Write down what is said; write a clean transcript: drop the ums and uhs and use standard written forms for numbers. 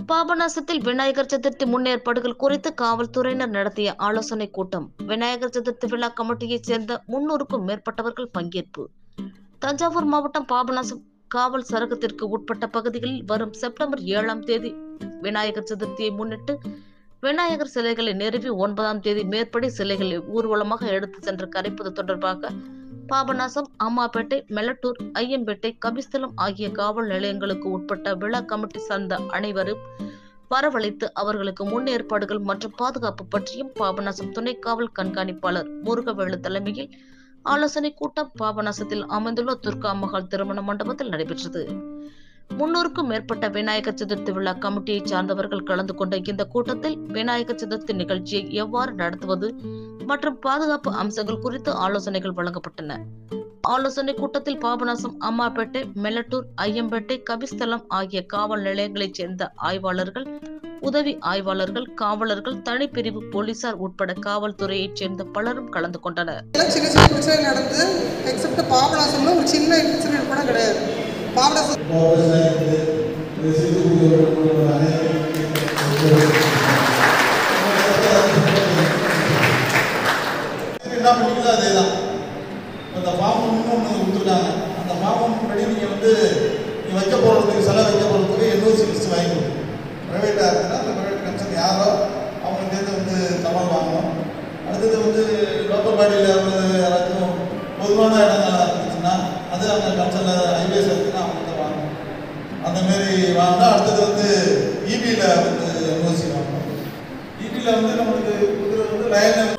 பாபநாசத்தில் விநாயகர் சதுர்த்தி முன்னேற்பாடுகள் குறித்து காவல்துறையினர் நடத்திய ஆலோசனை கூட்டம். விநாயகர் சதுர்த்தி விழா கமிட்டியைச் சேர்ந்த 300க்கும் மேற்பட்டவர்கள் பங்கேற்பு. தஞ்சாவூர் மாவட்டம் பாபநாசம் காவல் சரகத்திற்கு உட்பட்ட பகுதிகளில் வரும் செப்டம்பர் 7ஆம் தேதி விநாயகர் சதுர்த்தியை முன்னிட்டு விநாயகர் சிலைகளை நிறுவி 9ஆம் தேதி மேற்படி சிலைகளை ஊர்வலமாக எடுத்து சென்று கரைப்பது தொடர்பாக பாபநாசம், அம்மாப்பேட்டை, மெலட்டூர், ஐயம்பேட்டை, கபிஸ்தலம் ஆகிய காவல் நிலையங்களுக்கு உட்பட்ட விழா கமிட்டி சார்ந்த அனைவரும் வரவழைத்து அவர்களுக்கு முன்னேற்பாடுகள் மற்றும் பாதுகாப்பு பற்றியும் பாபநாசம் துணை காவல் கண்காணிப்பாளர் முருகவேலு தலைமையில் ஆலோசனை கூட்டம் பாபநாசத்தில் அமைந்துள்ள துர்கா மஹால் திருமண மண்டபத்தில் நடைபெற்றது. 300க்கும் மேற்பட்ட விநாயகர் சதுர்த்தி விழா கமிட்டியை சார்ந்தவர்கள் கலந்து கொண்ட இந்த கூட்டத்தில் விநாயகர் சதுர்த்தி நிகழ்ச்சியை எவ்வாறு நடத்துவது மற்றும் பாதுகாப்பு அம்சங்கள் குறித்து ஆலோசனைகள் வழங்கப்பட்டன. ஆலோசனை கூட்டத்தில் பாபநாசம், அம்மாப்பேட்டை, மெலட்டூர், ஐயம்பேட்டை, கபிஸ்தலம் ஆகிய காவல் நிலையங்களைச் சேர்ந்த ஆய்வாளர்கள், உதவி ஆய்வாளர்கள், காவலர்கள், தனிப்பிரிவு போலீசார் உட்பட காவல்துறையைச் சேர்ந்த பலரும் கலந்து கொண்டனர். என்ன பண்ணீங்களோ அதே தான். அந்த ஃபார்ம் ஒன்று கொடுத்துருக்காங்க. அந்த ஃபார்ம் படி நீங்கள் நீங்கள் வைக்க போகிறதுக்கு செலவு வைக்க போகிறதுக்கு என்ஓசி லிஸ்ட் வாங்கி கொடுக்கணும். ப்ரைவேட்டாக இருக்குன்னா அந்த ப்ரைவேட் கன்சர்ன் யாரோ அவங்களுக்கு தபால் வாங்கணும். அடுத்தது லோக்கல் பாடியில் யாராச்சும் பொதுவான இடங்களாக இருந்துச்சுன்னா அது அந்த கன்சர்னில் ஹைவேஸ் இருக்குன்னா அவங்க வாங்கணும். அந்தமாரி வாங்கினா அடுத்தது இபியில் என்ஓசி வாங்கணும். இபியில் நம்மளுக்கு லைனில்